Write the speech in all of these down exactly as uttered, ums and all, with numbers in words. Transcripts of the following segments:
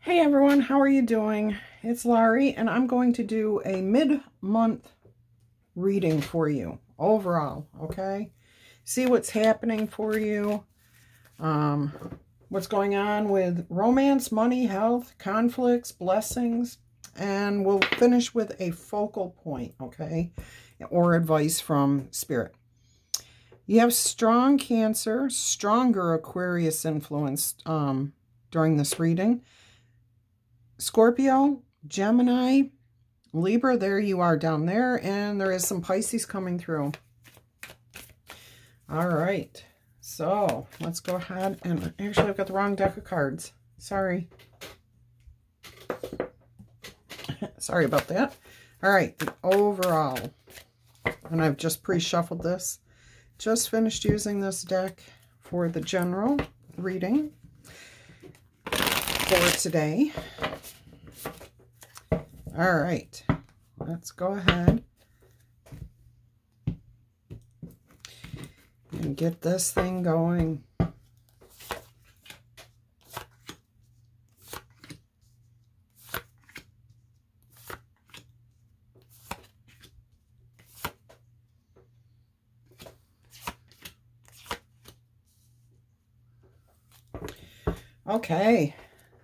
Hey everyone, how are you doing? It's Laurie, and I'm going to do a mid-month reading for you overall, okay? See what's happening for you, um, what's going on with romance, money, health, conflicts, blessings, and we'll finish with a focal point, okay? Or advice from Spirit. You have strong Cancer, stronger Aquarius influence um, during this reading. Scorpio, Gemini, Libra, there you are down there, and there is some Pisces coming through. All right, so let's go ahead and actually I've got the wrong deck of cards. Sorry. Sorry about that. All right, the overall, and I've just pre-shuffled this. Just finished using this deck for the general reading for today. All right, let's go ahead and get this thing going. Okay.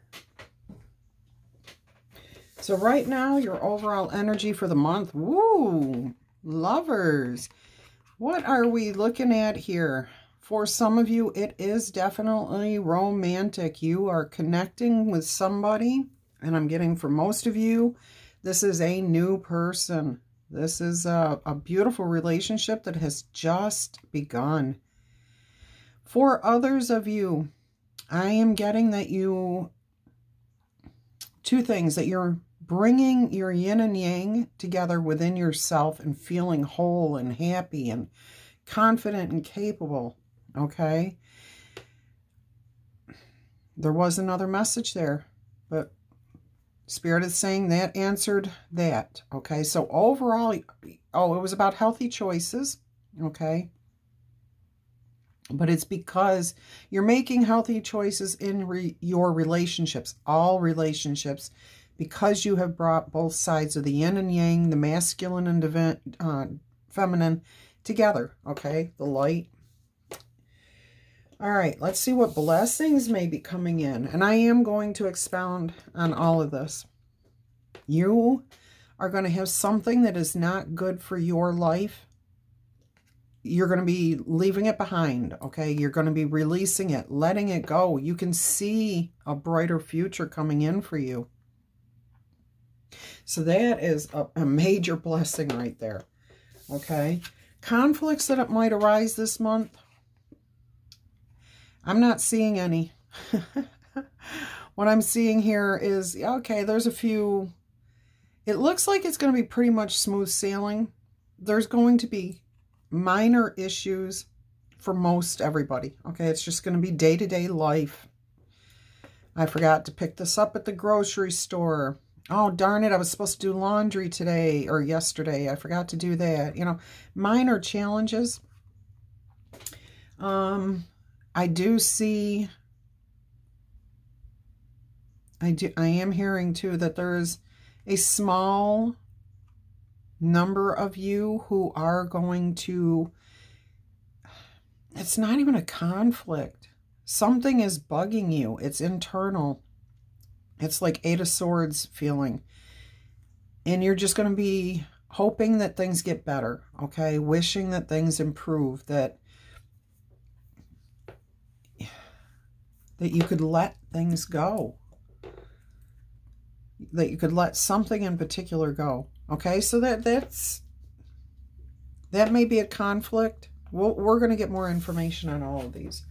So right now, your overall energy for the month, woo, lovers. What are we looking at here? For some of you, it is definitely romantic. You are connecting with somebody, and I'm getting for most of you, this is a new person. This is a, a beautiful relationship that has just begun. For others of you, I am getting that you, two things, that you're bringing your yin and yang together within yourself and feeling whole and happy and confident and capable, okay? There was another message there, but Spirit is saying that answered that, okay? So overall, oh, it was about healthy choices, okay? But it's because you're making healthy choices in re your relationships, all relationships, because you have brought both sides of the yin and yang, the masculine and divine, uh, feminine together, okay? The light. All right, let's see what blessings may be coming in. And I am going to expound on all of this. You are going to have something that is not good for your life. You're going to be leaving it behind, okay? You're going to be releasing it, letting it go. You can see a brighter future coming in for you. So that is a, a major blessing right there, okay? Conflicts that it might arise this month, I'm not seeing any. What I'm seeing here is, okay, there's a few, it looks like it's going to be pretty much smooth sailing. There's going to be minor issues for most everybody, okay? It's just going to be day-to-day life. I forgot to pick this up at the grocery store. Oh, darn it, I was supposed to do laundry today or yesterday. I forgot to do that. You know, minor challenges. Um, I do see, I do, I am hearing too that there's a small number of you who are going to, it's not even a conflict. Something is bugging you. It's internal. It's like Eight of Swords feeling. And you're just going to be hoping that things get better, okay? Wishing that things improve, that, that you could let things go. That you could let something in particular go, okay? So that that's, that may be a conflict. We'll, we're going to get more information on all of these.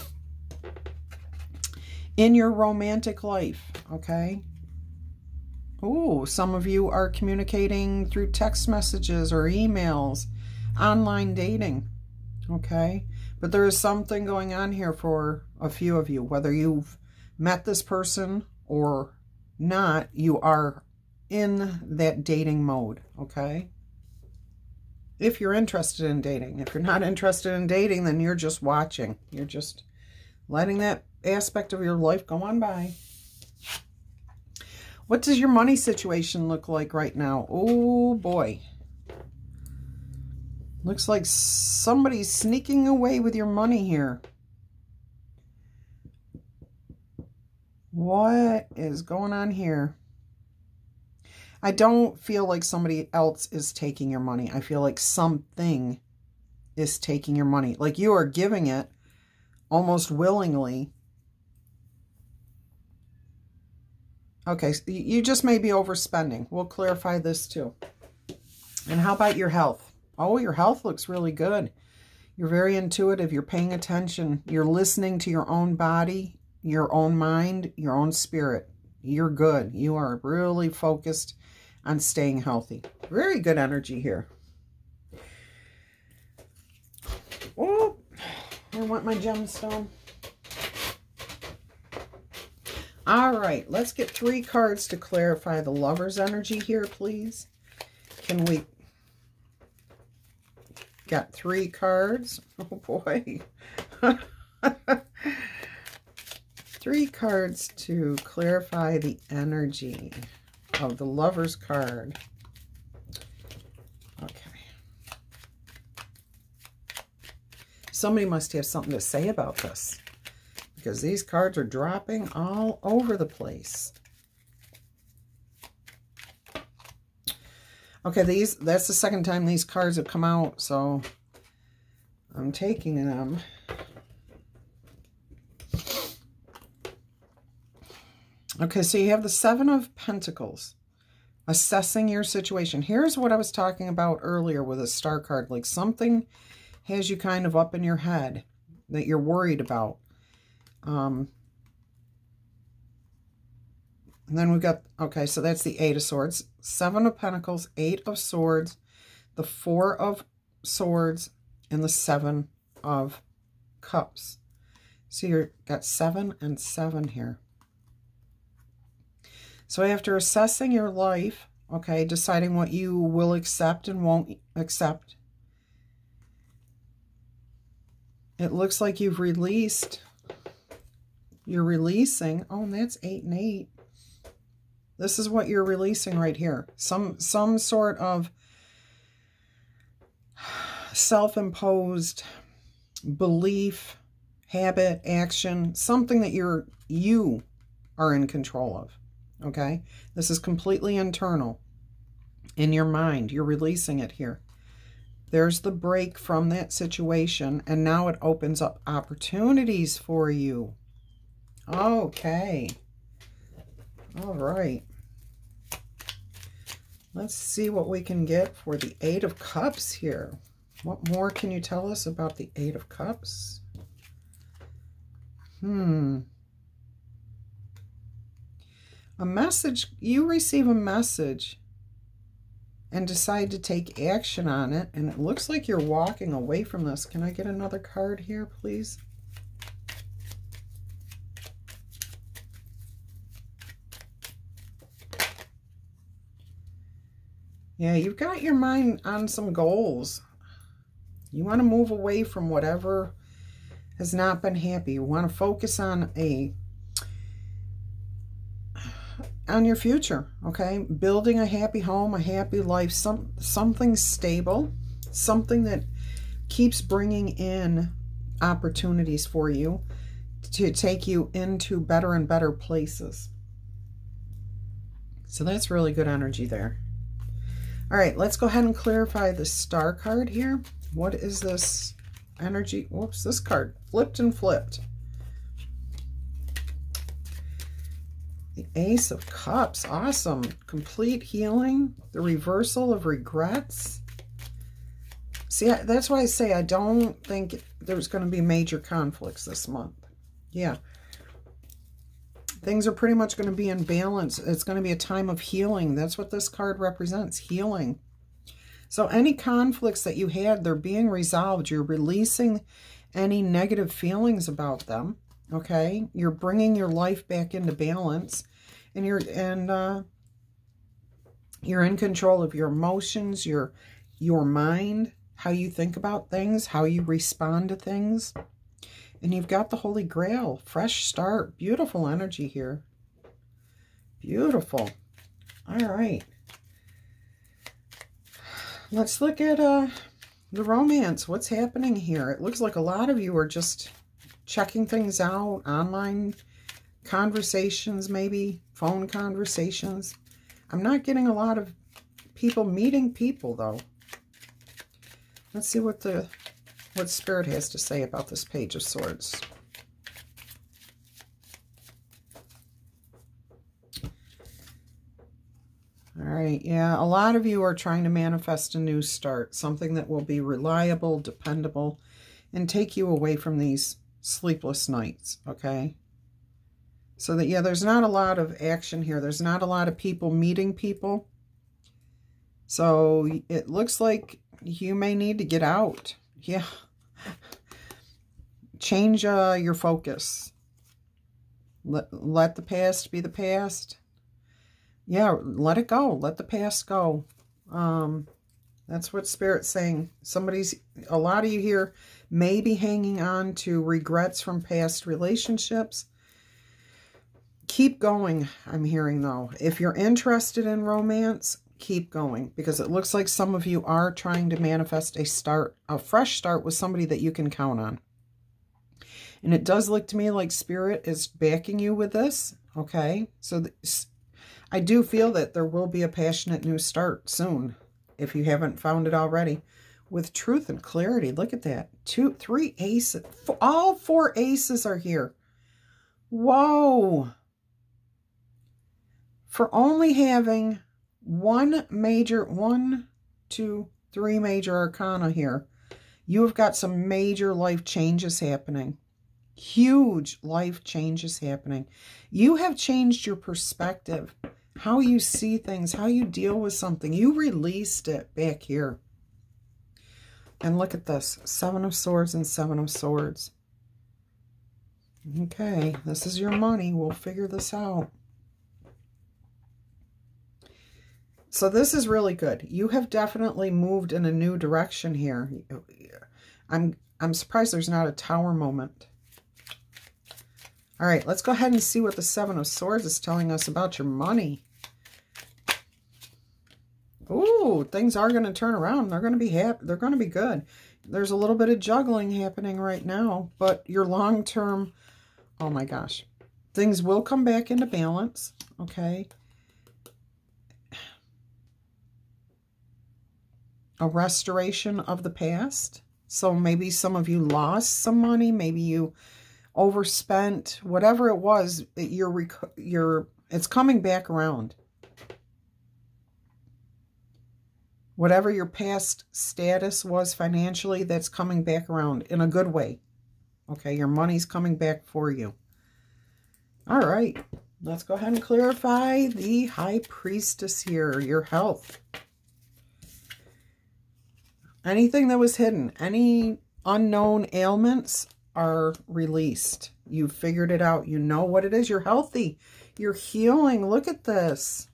In your romantic life, okay? Ooh, some of you are communicating through text messages or emails, online dating, okay? But there is something going on here for a few of you. Whether you've met this person or not, you are in that dating mode, okay? If you're interested in dating. If you're not interested in dating, then you're just watching. You're just letting that aspect of your life go on by. What does your money situation look like right now? Oh, boy. Looks like somebody's sneaking away with your money here. What is going on here? I don't feel like somebody else is taking your money. I feel like something is taking your money. Like you are giving it almost willingly. Okay, so you just may be overspending. We'll clarify this too. And how about your health? Oh, your health looks really good. You're very intuitive. You're paying attention. You're listening to your own body, your own mind, your own spirit. You're good. You are really focused on staying healthy. Very good energy here. Oh, I want my gemstone. All right, let's get three cards to clarify the Lover's energy here, please. Can we... Got three cards. Oh, boy. Three cards to clarify the energy of the Lover's card. Okay. Somebody must have something to say about this, because these cards are dropping all over the place. Okay, these that's the second time these cards have come out, so I'm taking them. Okay, so you have the Seven of Pentacles, assessing your situation. Here's what I was talking about earlier with a star card. Like something has you kind of up in your head that you're worried about. Um, and then we've got, okay, so that's the Eight of Swords, Seven of Pentacles, Eight of Swords, the Four of Swords, and the Seven of Cups. So you've got seven and seven here. So after assessing your life, okay, deciding what you will accept and won't accept, it looks like you've released, you're releasing, oh, and that's eight and eight. This is what you're releasing right here. Some, some sort of self-imposed belief, habit, action, something that you're, you are in control of. Okay, this is completely internal in your mind. You're releasing it here. There's the break from that situation, and now it opens up opportunities for you. Okay. All right. Let's see what we can get for the Eight of Cups here. What more can you tell us about the Eight of Cups? Hmm. A message, you receive a message and decide to take action on it, and it looks like you're walking away from this. Can I get another card here, please? Yeah, you've got your mind on some goals. You want to move away from whatever has not been happy. You want to focus on a on your future, okay? Building a happy home, a happy life, some something stable, something that keeps bringing in opportunities for you to take you into better and better places. So that's really good energy there. All right, let's go ahead and clarify the Star card here. What is this energy? Whoops, this card flipped and flipped. The Ace of Cups, awesome. Complete healing, the reversal of regrets. See, I, that's why I say I don't think there's going to be major conflicts this month. Yeah. Things are pretty much going to be in balance. It's going to be a time of healing. That's what this card represents, healing. So any conflicts that you had, they're being resolved. You're releasing any negative feelings about them. Okay, you're bringing your life back into balance, and you're and uh, you're in control of your emotions, your your mind, how you think about things, how you respond to things, and you've got the Holy Grail, fresh start, beautiful energy here. Beautiful. All right. Let's look at uh, the romance. What's happening here? It looks like a lot of you are just checking things out. Online conversations, maybe. Phone conversations. I'm not getting a lot of people meeting people, though. Let's see what the what Spirit has to say about this Page of Swords. All right, yeah, a lot of you are trying to manifest a new start, something that will be reliable, dependable, and take you away from these sleepless nights, okay? So that, yeah, there's not a lot of action here. There's not a lot of people meeting people. So it looks like you may need to get out. Yeah. Change uh, your focus. Let, let the past be the past. Yeah, let it go. Let the past go. Um, that's what Spirit's saying. Somebody's, a lot of you here may be hanging on to regrets from past relationships. Keep going, I'm hearing, though. If you're interested in romance, keep going. Because it looks like some of you are trying to manifest a start, a fresh start with somebody that you can count on. And it does look to me like Spirit is backing you with this. Okay, so this, I do feel that there will be a passionate new start soon, if you haven't found it already, with truth and clarity. Look at that. Two, three aces. All four aces are here. Whoa. For only having one major, one, two, three major arcana here, you have got some major life changes happening. Huge life changes happening. You have changed your perspective. How you see things, how you deal with something. You released it back here. And look at this. Seven of Swords and Seven of Swords. Okay, this is your money. We'll figure this out. So this is really good. You have definitely moved in a new direction here. I'm, I'm surprised there's not a Tower moment. All right, let's go ahead and see what the Seven of Swords is telling us about your money. Ooh, things are going to turn around. They're going to be happy. They're going to be good. There's a little bit of juggling happening right now, but your long-term, oh my gosh, things will come back into balance, okay? A restoration of the past. So maybe some of you lost some money. Maybe you overspent. Whatever it was, you're, you're, it's coming back around. Whatever your past status was financially, that's coming back around in a good way. Okay, your money's coming back for you. All right, let's go ahead and clarify the High Priestess here, your health. Anything that was hidden, any unknown ailments are released. You've figured it out. You know what it is. You're healthy. You're healing. Look at this.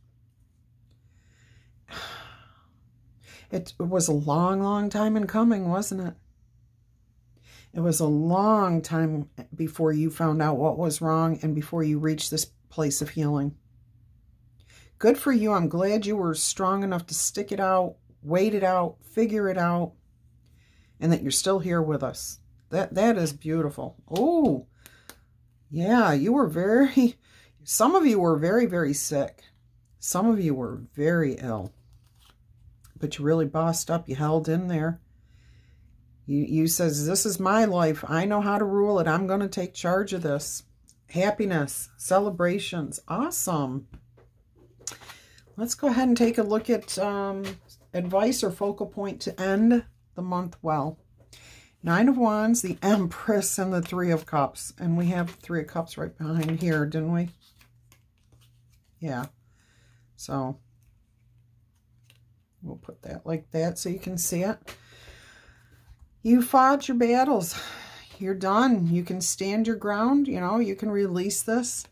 It was a long, long time in coming, wasn't it? It was a long time before you found out what was wrong and before you reached this place of healing. Good for you. I'm glad you were strong enough to stick it out, wait it out, figure it out, and that you're still here with us. That That is beautiful. Oh, yeah, you were very, some of you were very, very sick. Some of you were very ill. But you really bossed up. You held in there. You, you says, this is my life. I know how to rule it. I'm going to take charge of this. Happiness, celebrations. Awesome. Let's go ahead and take a look at um, advice or focal point to end the month well. Nine of Wands, the Empress, and the Three of Cups. And we have Three of Cups right behind here, didn't we? Yeah. So we'll put that like that so you can see it. You fought your battles. You're done. You can stand your ground. You know, you can release this.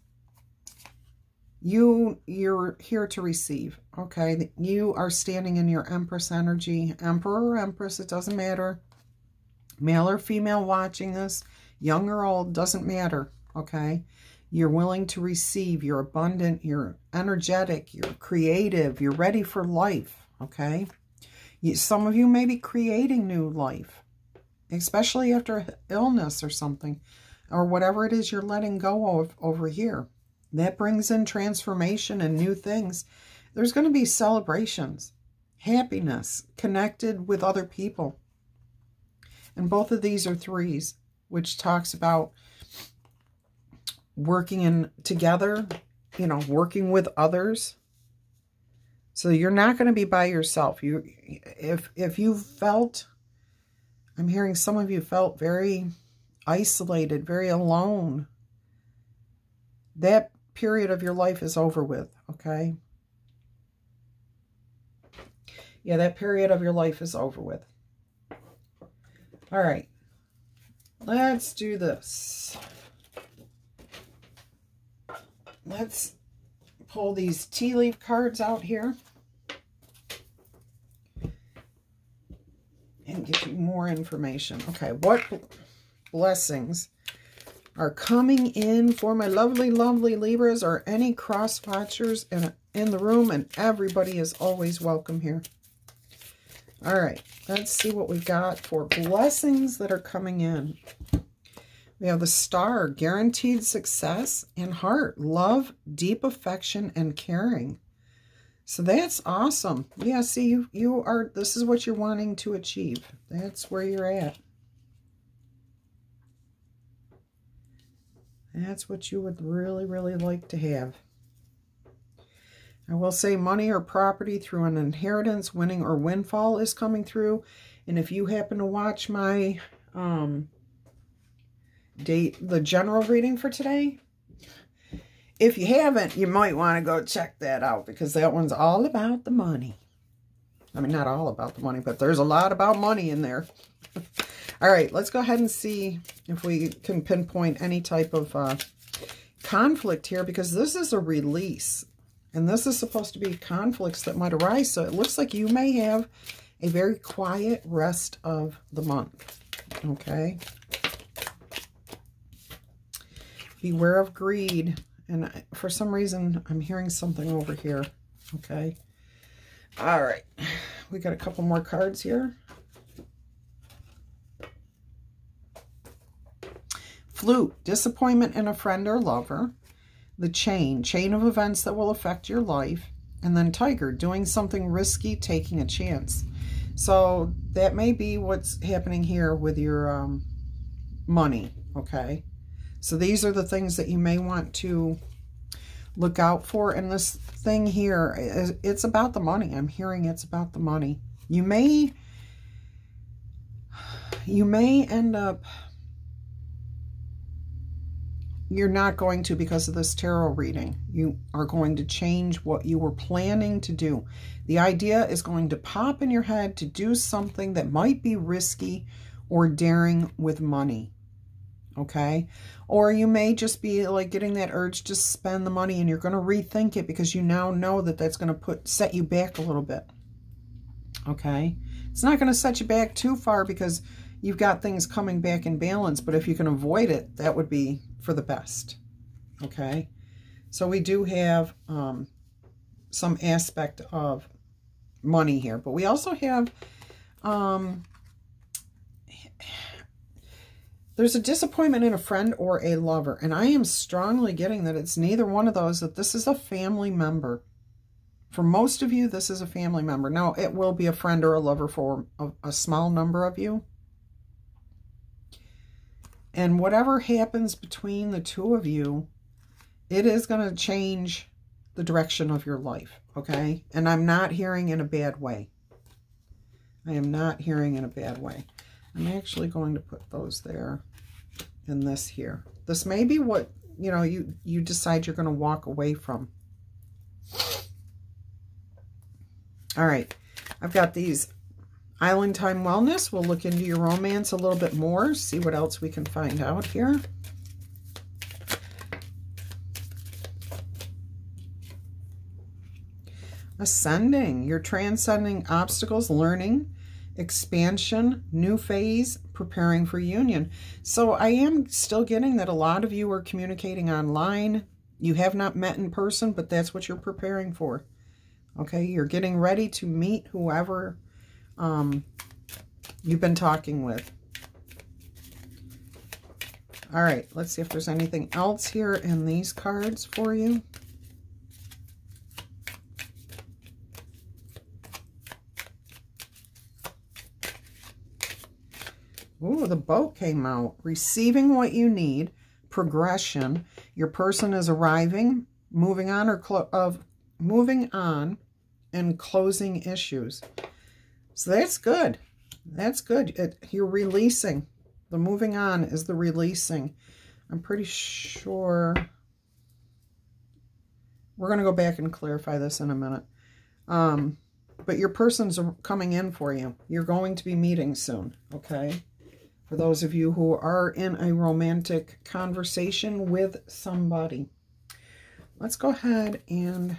You, you're here to receive. Okay. You are standing in your Empress energy. Emperor or Empress, it doesn't matter. Male or female watching this, young or old, doesn't matter. Okay. You're willing to receive. You're abundant. You're energetic. You're creative. You're ready for life, okay? You, some of you may be creating new life, especially after illness or something, or whatever it is you're letting go of over here. That brings in transformation and new things. There's going to be celebrations, happiness, connected with other people. And both of these are threes, which talks about working in together, you know, working with others. So you're not going to be by yourself. You, if, if you felt, I'm hearing some of you felt very isolated, very alone. That period of your life is over with, okay? Yeah, that period of your life is over with. All right. Let's do this. Let's pull these tea leaf cards out here and give you more information. Okay, what blessings are coming in for my lovely, lovely Libras or any cross watchers in, in the room, and everybody is always welcome here. All right, let's see what we've got for blessings that are coming in. We have the Star, guaranteed success and heart, love, deep affection, and caring. So that's awesome. Yeah, see, you, you are, this is what you're wanting to achieve. That's where you're at. That's what you would really, really like to have. I will say money or property through an inheritance, winning or windfall is coming through. And if you happen to watch my um, date, the general reading for today, if you haven't, you might want to go check that out, because that one's all about the money. I mean, not all about the money, but there's a lot about money in there. All right, let's go ahead and see if we can pinpoint any type of uh, conflict here, because this is a release. And this is supposed to be conflicts that might arise. So it looks like you may have a very quiet rest of the month. Okay. Beware of greed. And for some reason, I'm hearing something over here. Okay. All right. We got a couple more cards here. Flute. Disappointment in a friend or lover. The chain, chain of events that will affect your life. And then Tiger, doing something risky, taking a chance. So that may be what's happening here with your um, money, okay? So these are the things that you may want to look out for. And this thing here, is, it's about the money. I'm hearing it's about the money. You may, you may end up... You're not going to, because of this tarot reading. You are going to change what you were planning to do. The idea is going to pop in your head to do something that might be risky or daring with money. Okay? Or you may just be like getting that urge to spend the money, and you're going to rethink it because you now know that that's going to put set you back a little bit. Okay? It's not going to set you back too far because you've got things coming back in balance, but if you can avoid it, that would be for the best. Okay, so we do have um, some aspect of money here, but we also have um, there's a disappointment in a friend or a lover, and I am strongly getting that it's neither one of those, that this is a family member. For most of you, this is a family member. Now, it will be a friend or a lover for a, a small number of you. And whatever happens between the two of you, it is going to change the direction of your life, okay? And I'm not hearing in a bad way. I am not hearing in a bad way. I'm actually going to put those there and this here. This may be what, you know, you, you decide you're going to walk away from. All right. I've got these Island Time Wellness. We'll look into your romance a little bit more, see what else we can find out here. Ascending. You're transcending obstacles, learning, expansion, new phase, preparing for union. So I am still getting that a lot of you are communicating online. You have not met in person, but that's what you're preparing for. Okay, you're getting ready to meet whoever um, you've been talking with. All right, let's see if there's anything else here in these cards for you. Ooh, the boat came out. Receiving what you need, progression. Your person is arriving, moving on or of moving on, and closing issues. So that's good. That's good. It, you're releasing. The moving on is the releasing. I'm pretty sure. We're going to go back and clarify this in a minute. Um, but your person's coming in for you. You're going to be meeting soon, okay? For those of you who are in a romantic conversation with somebody. Let's go ahead and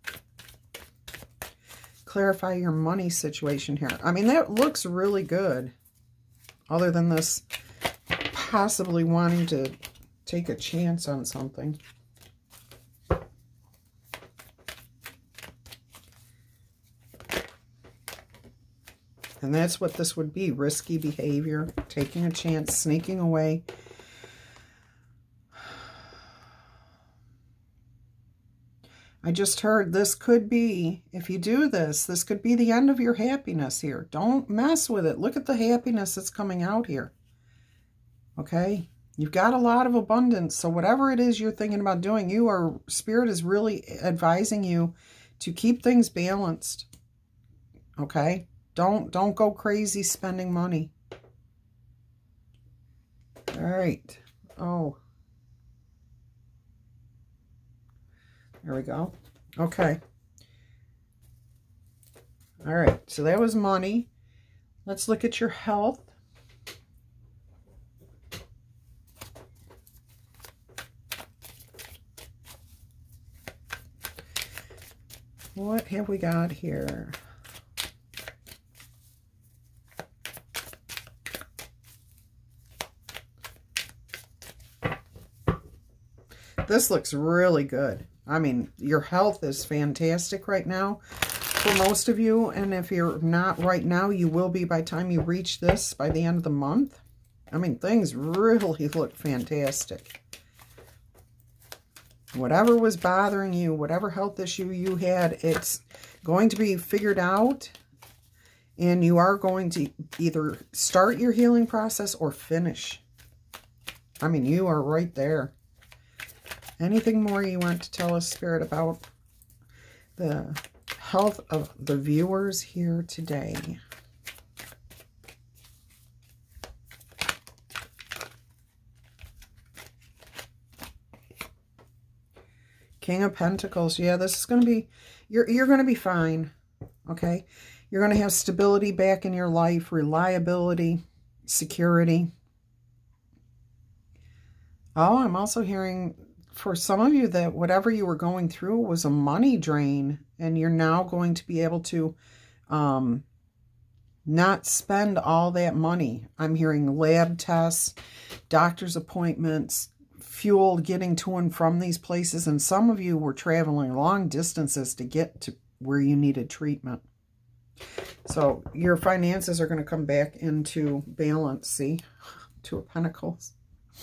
clarify your money situation here. I mean, that looks really good. Other than this possibly wanting to take a chance on something. And that's what this would be. Risky behavior, taking a chance, sneaking away. I just heard this could be, if you do this, this could be the end of your happiness here. Don't mess with it. Look at the happiness that's coming out here. Okay? You've got a lot of abundance. So whatever it is you're thinking about doing, you are, Spirit is really advising you to keep things balanced. Okay? Don't, don't go crazy spending money. All right. Oh. There we go. Okay. All right. So that was money. Let's look at your health. What have we got here? This looks really good. I mean, your health is fantastic right now for most of you. And if you're not right now, you will be by the time you reach this by the end of the month. I mean, things really look fantastic. Whatever was bothering you, whatever health issue you had, it's going to be figured out. And you are going to either start your healing process or finish. I mean, you are right there. Anything more you want to tell us, Spirit, about the health of the viewers here today? King of Pentacles. Yeah, this is going to be, you're, you're going to be fine. Okay. You're going to have stability back in your life, reliability, security. Oh, I'm also hearing for some of you that whatever you were going through was a money drain, and you're now going to be able to um, not spend all that money. I'm hearing lab tests, doctor's appointments, fuel getting to and from these places, and some of you were traveling long distances to get to where you needed treatment. So your finances are going to come back into balance, see? Two of Pentacles.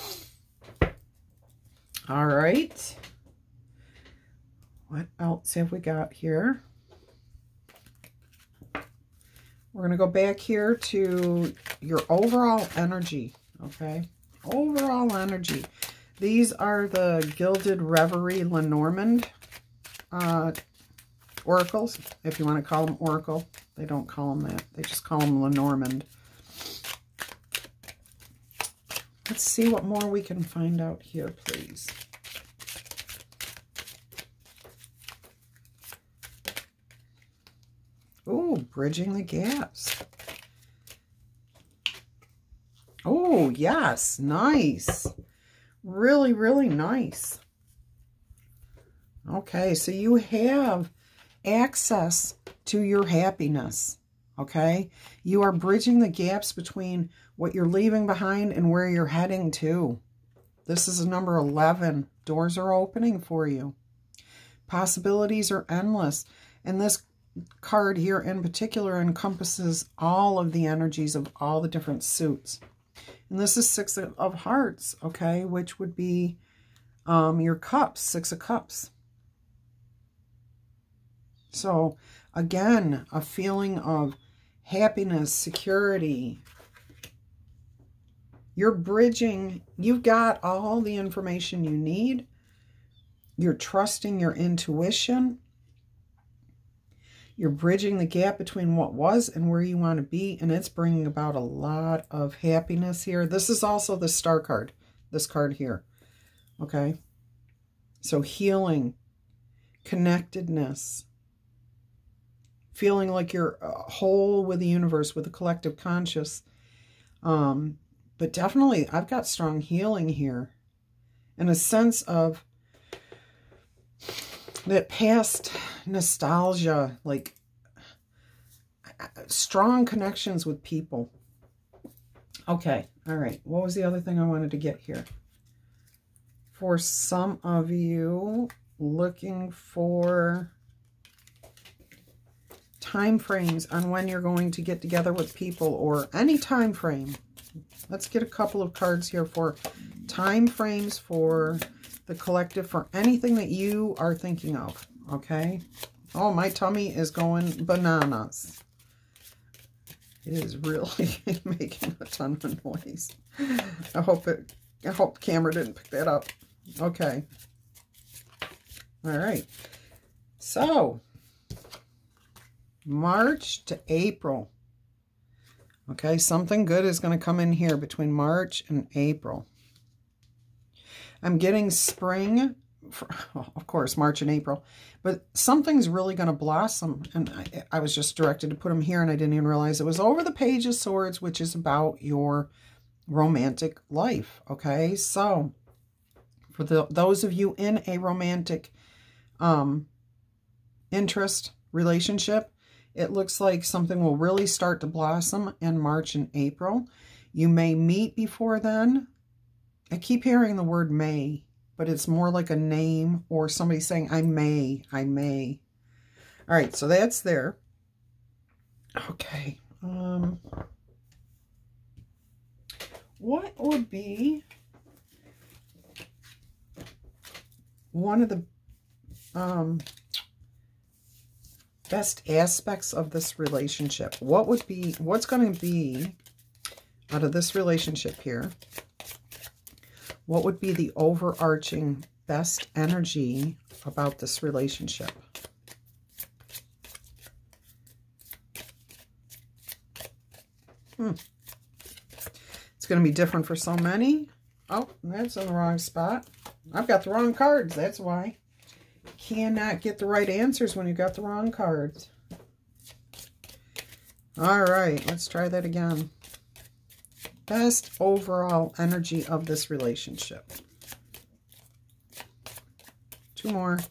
All right. What else have we got here? We're going to go back here to your overall energy, okay? Overall energy. These are the Gilded Reverie Lenormand uh, oracles, if you want to call them oracle. They don't call them that. They just call them Lenormand. Let's see what more we can find out here, please. Oh, bridging the gaps. Oh, yes. Nice. Really, really nice. Okay, so you have access to your happiness. okay? You are bridging the gaps between what you're leaving behind and where you're heading to. This is number eleven. Doors are opening for you. Possibilities are endless. And this card here in particular encompasses all of the energies of all the different suits. And this is Six of Hearts, okay, which would be um, your cups, Six of Cups. So, again, a feeling of happiness, security. You're bridging, you've got all the information you need. You're trusting your intuition. You're bridging the gap between what was and where you want to be, and it's bringing about a lot of happiness here. This is also the Star card, this card here, okay? So healing, connectedness, feeling like you're whole with the universe, with the collective conscious. Um, but definitely, I've got strong healing here, and a sense of that past nostalgia, like strong connections with people. Okay, all right. What was the other thing I wanted to get here? For some of you, looking for time frames on when you're going to get together with people, or any time frame. Let's get a couple of cards here for time frames for the collective, for anything that you are thinking of, okay? Oh, my tummy is going bananas. It is really making a ton of noise. I hope it, I hope the camera didn't pick that up. Okay. All right. So, March to April. Okay, something good is going to come in here between March and April. I'm getting spring, for, well, of course, March and April, but something's really going to blossom. And I, I was just directed to put them here, and I didn't even realize it was over the Page of Swords, which is about your romantic life. Okay, so for the, those of you in a romantic um, interest relationship, it looks like something will really start to blossom in March and April. You may meet before then. I keep hearing the word may, but it's more like a name or somebody saying, I may, I may. All right, so that's there. Okay. Um, what would be one of the um, best aspects of this relationship? What would be, what's going to be out of this relationship here? What would be the overarching best energy about this relationship? Hmm. It's going to be different for so many. Oh, that's in the wrong spot. I've got the wrong cards. That's why. Cannot get the right answers when you got the wrong cards. All right, let's try that again. Best overall energy of this relationship. Two more.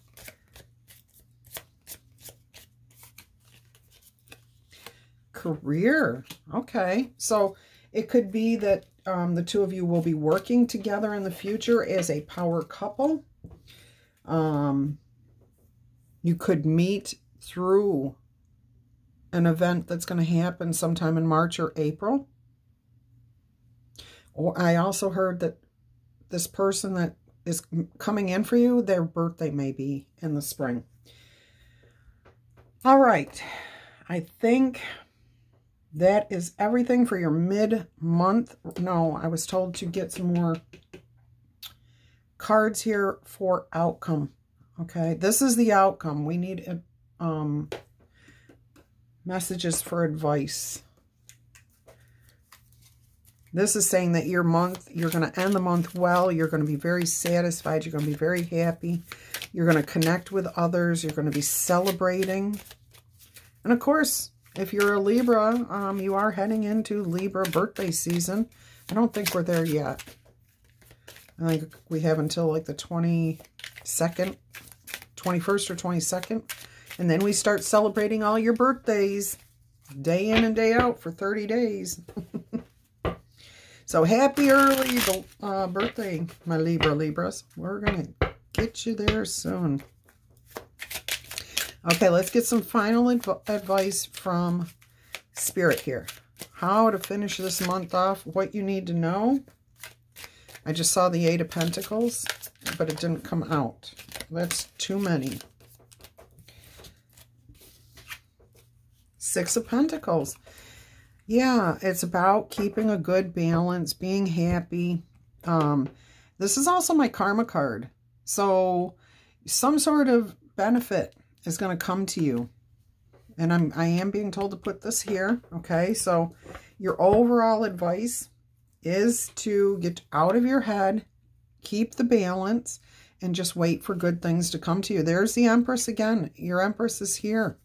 Career. Okay, so it could be that um, the two of you will be working together in the future as a power couple. Um, you could meet through an event that's going to happen sometime in March or April. Or I also heard that this person that is coming in for you, their birthday may be in the spring. All right. I think that is everything for your mid-month. No, I was told to get some more cards here for outcome. Okay, this is the outcome. We need um, messages for advice. This is saying that your month, you're going to end the month well. You're going to be very satisfied. You're going to be very happy. You're going to connect with others. You're going to be celebrating. And of course, if you're a Libra, um, you are heading into Libra birthday season. I don't think we're there yet. I think we have until like the twenty-second, twenty-first or twenty-second. And then we start celebrating all your birthdays. day in and day out for thirty days. So happy early uh, birthday, my Libra Libras. We're going to get you there soon. Okay, let's get some final adv advice from Spirit here. How to finish this month off, what you need to know. I just saw the Eight of Pentacles, but it didn't come out. That's too many. Six of Pentacles. Yeah, it's about keeping a good balance, being happy. Um, this is also my karma card. So some sort of benefit is going to come to you. And I'm, I am being told to put this here. Okay, so your overall advice is to get out of your head, keep the balance, and just wait for good things to come to you. There's the Empress again. Your Empress is here.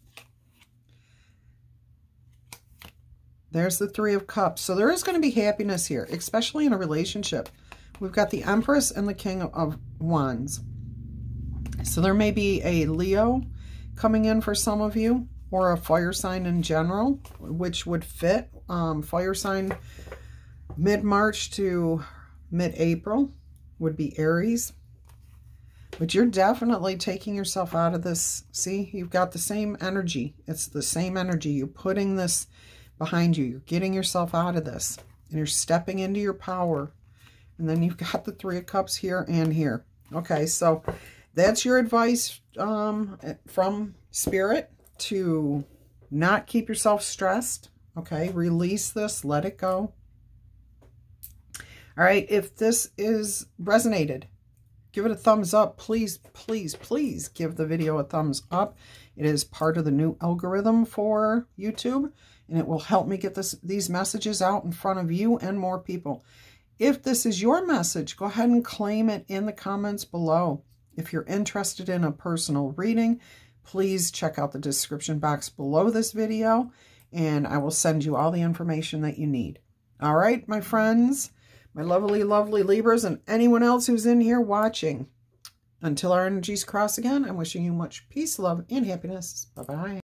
There's the Three of Cups. So there is going to be happiness here, especially in a relationship. We've got the Empress and the King of Wands. So there may be a Leo coming in for some of you, or a fire sign in general, which would fit. Um, fire sign mid-March to mid-April would be Aries. But you're definitely taking yourself out of this. See, you've got the same energy. It's the same energy. You're putting this behind you. You're getting yourself out of this. And you're stepping into your power. And then you've got the Three of Cups here and here. Okay, so that's your advice um, from Spirit, to not keep yourself stressed. Okay, release this. Let it go. All right, if this is resonated, give it a thumbs up. Please, please, please give the video a thumbs up. It is part of the new algorithm for YouTube, and it will help me get this these messages out in front of you and more people. If this is your message, go ahead and claim it in the comments below. If you're interested in a personal reading, please check out the description box below this video, and I will send you all the information that you need. All right, my friends, my lovely, lovely Libras, and anyone else who's in here watching. Until our energies cross again, I'm wishing you much peace, love, and happiness. Bye-bye.